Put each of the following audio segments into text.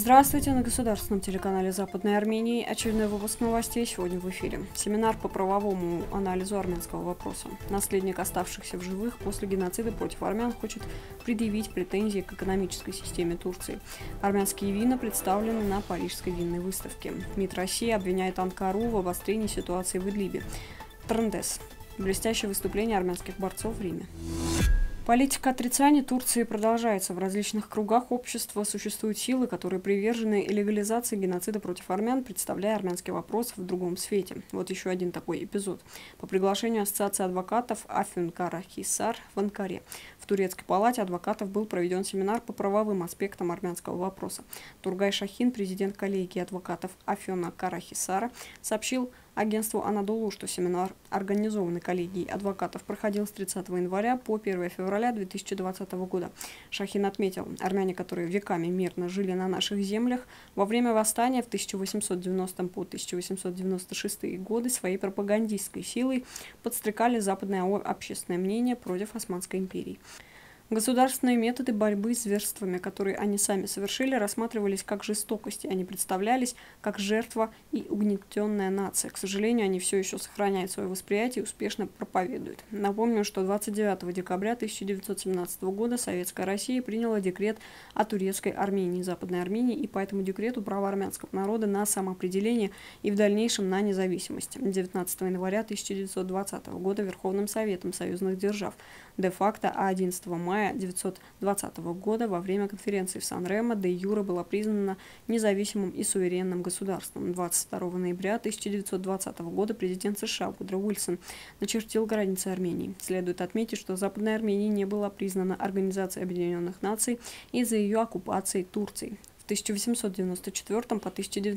Здравствуйте, на государственном телеканале Западной Армении. Очередной выпуск новостей сегодня в эфире. Семинар по правовому анализу армянского вопроса. Наследник оставшихся в живых после геноцида против армян хочет предъявить претензии к экономической системе Турции. Армянские вина представлены на Парижской винной выставке. МИД России обвиняет Анкару в обострении ситуации в Идлибе. Трендес. Блестящее выступление армянских борцов в Риме. Политика отрицания Турции продолжается. В различных кругах общества существуют силы, которые привержены легализации геноцида против армян, представляя армянский вопрос в другом свете. Вот еще один такой эпизод. По приглашению Ассоциации адвокатов Афюн-Карахисар в Анкаре в Турецкой палате адвокатов был проведен семинар по правовым аспектам армянского вопроса. Тургай Шахин, президент коллегии адвокатов Афюна-Карахисара, сообщил агентству Анадолу, что семинар, организованный коллегией адвокатов, проходил с 30 января по 1 февраля 2020 года. Шахин отметил, армяне, которые веками мирно жили на наших землях, во время восстания в 1890 по 1896 годы своей пропагандистской силой подстрекали западное общественное мнение против Османской империи. Государственные методы борьбы с зверствами, которые они сами совершили, рассматривались как жестокости, они представлялись как жертва и угнетенная нация. К сожалению, они все еще сохраняют свое восприятие и успешно проповедуют. Напомню, что 29 декабря 1917 года Советская Россия приняла декрет о турецкой Армении, Западной Армении, и по этому декрету право армянского народа на самоопределение и в дальнейшем на независимость. 19 января 1920 года Верховным Советом союзных держав де-факто, а 11 мая 1920 года во время конференции в Сан-Ремо де-юре была признана независимым и суверенным государством. 22 ноября 1920 года президент США Вудро Уильсон начертил границы Армении. Следует отметить, что Западная Армения не была признана Организацией Объединенных Наций из-за ее оккупации Турцией. В 1894 по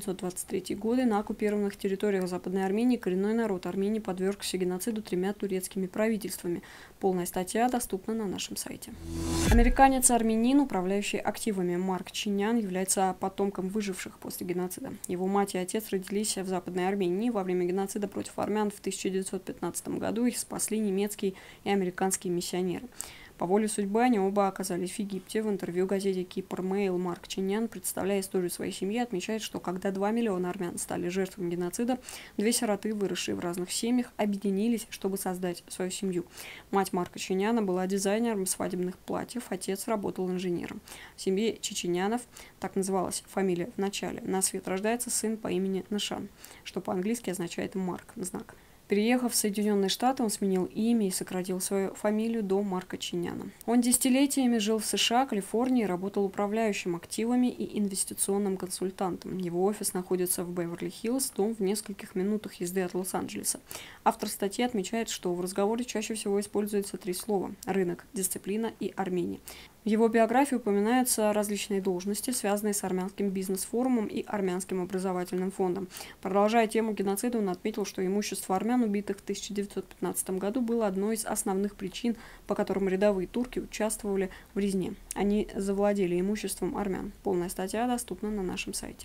1923 годы на оккупированных территориях Западной Армении коренной народ Армении подвергся геноциду 3 турецкими правительствами. Полная статья доступна на нашем сайте. Американец-армянин, управляющий активами Марк Чинян, является потомком выживших после геноцида. Его мать и отец родились в Западной Армении. Во время геноцида против армян в 1915 году их спасли немецкие и американские миссионеры. По воле судьбы они оба оказались в Египте. В интервью газете Кипр Мейл Марк Чинян, представляя историю своей семьи, отмечает, что когда 2 миллиона армян стали жертвами геноцида, 2 сироты, выросшие в разных семьях, объединились, чтобы создать свою семью. Мать Марка Чиняна была дизайнером свадебных платьев, отец работал инженером. В семье Чеченянов, так называлась фамилия в начале, на свет рождается сын по имени Нашан, что по-английски означает «Марк», знак. Переехав в Соединенные Штаты, он сменил имя и сократил свою фамилию до Марка Чиняна. Он десятилетиями жил в США, Калифорнии, работал управляющим активами и инвестиционным консультантом. Его офис находится в Беверли-Хиллз, дом в нескольких минутах езды от Лос-Анджелеса. Автор статьи отмечает, что в разговоре чаще всего используются 3 слова – рынок, дисциплина и Армения. В его биографии упоминаются различные должности, связанные с армянским бизнес-форумом и армянским образовательным фондом. Продолжая тему геноцида, он отметил, что имущество армян, убитых в 1915 году, было одной из основных причин, по которым рядовые турки участвовали в резне. Они завладели имуществом армян. Полная статья доступна на нашем сайте.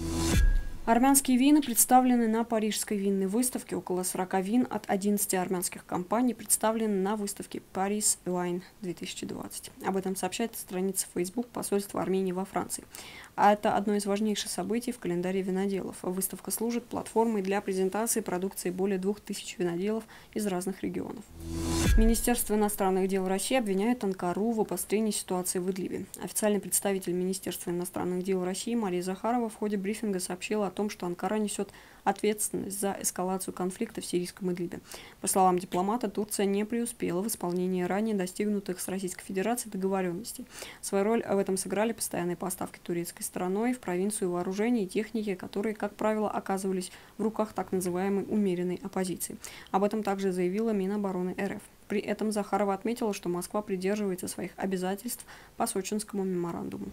Армянские вина представлены на Парижской винной выставке. Около 40 вин от 11 армянских компаний представлены на выставке Paris Wine 2020. Об этом сообщает страница Facebook посольства Армении во Франции. А это одно из важнейших событий в календаре виноделов. Выставка служит платформой для презентации продукции более 2000 виноделов из разных регионов. Министерство иностранных дел России обвиняет Анкару в обострении ситуации в Идлибе. Официальный представитель Министерства иностранных дел России Мария Захарова в ходе брифинга сообщила о том, что Анкара несет ответственность за эскалацию конфликта в сирийском Идлибе. По словам дипломата, Турция не преуспела в исполнении ранее достигнутых с Российской Федерацией договоренностей. Свою роль в этом сыграли постоянные поставки турецкой стороной в провинцию вооружений и техники, которые, как правило, оказывались в руках так называемой умеренной оппозиции. Об этом также заявила Минобороны РФ. При этом Захарова отметила, что Москва придерживается своих обязательств по Сочинскому меморандуму.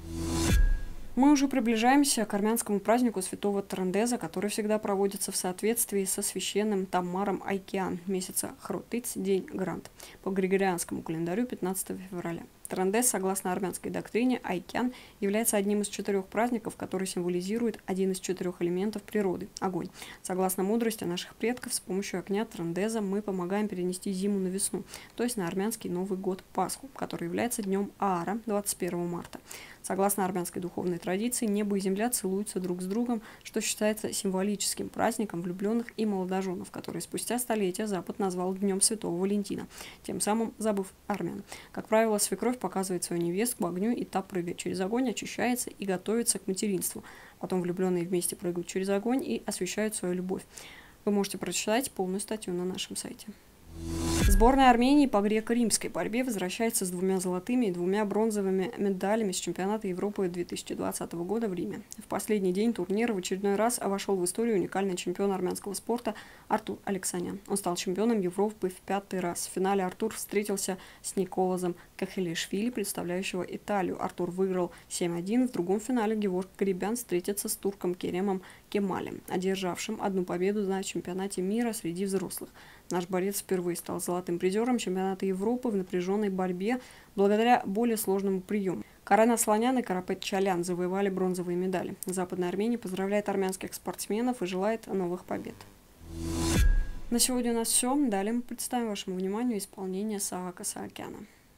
Мы уже приближаемся к армянскому празднику Святого Трендеза, который всегда проводится в соответствии со священным Таммаром Айкиан месяца Хротыц, день Грант, по григорианскому календарю 15 февраля. Трандез, согласно армянской доктрине, Айкян является одним из 4 праздников, который символизирует один из 4 элементов природы – огонь. Согласно мудрости наших предков, с помощью огня Трандеза мы помогаем перенести зиму на весну, то есть на армянский Новый год Пасху, который является днем Аара 21 марта. Согласно армянской духовной традиции, небо и земля целуются друг с другом, что считается символическим праздником влюбленных и молодоженов, который спустя столетия Запад назвал Днем Святого Валентина, тем самым забыв армян. Как правило, свекровь показывает свою невестку огню, и та прыгает через огонь, очищается и готовится к материнству. Потом влюбленные вместе прыгают через огонь и освещают свою любовь. Вы можете прочитать полную статью на нашем сайте. Сборная Армении по греко-римской борьбе возвращается с 2 золотыми и 2 бронзовыми медалями с чемпионата Европы 2020 года в Риме. В последний день турнира в очередной раз вошел в историю уникальный чемпион армянского спорта Артур Алексанян. Он стал чемпионом Европы в 5-й раз. В финале Артур встретился с Николазом Кахелишвили, представляющего Италию. Артур выиграл 7-1. В другом финале Геворг Гарибян встретится с турком Керемом Кемалем, одержавшим 1 победу на чемпионате мира среди взрослых. Наш борец впервые стал золотым призером чемпионата Европы в напряженной борьбе благодаря более сложному приему. Карен Асланян и Карапет Чалян завоевали бронзовые медали. Западная Армения поздравляет армянских спортсменов и желает новых побед. На сегодня у нас все. Далее мы представим вашему вниманию исполнение Саака Саакяна.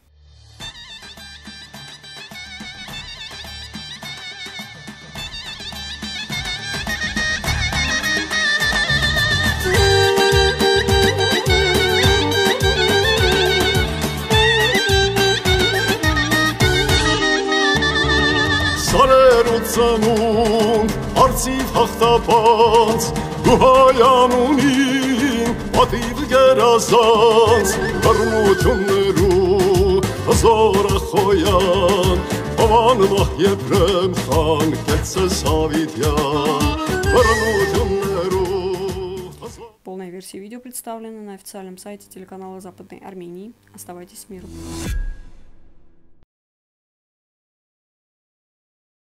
Սարերուցանուն, արցիվ հաղթապանց, դու հայանունին, պատիվ գերազանց, հռմություններու, հզորը խոյան, հովան վահ եբրեմ խան, կեցես հավիտյան, հռմություններու. Полная версия видео представлена на официальном сайте телеканала Западной Армении. Оставайтесь с миром.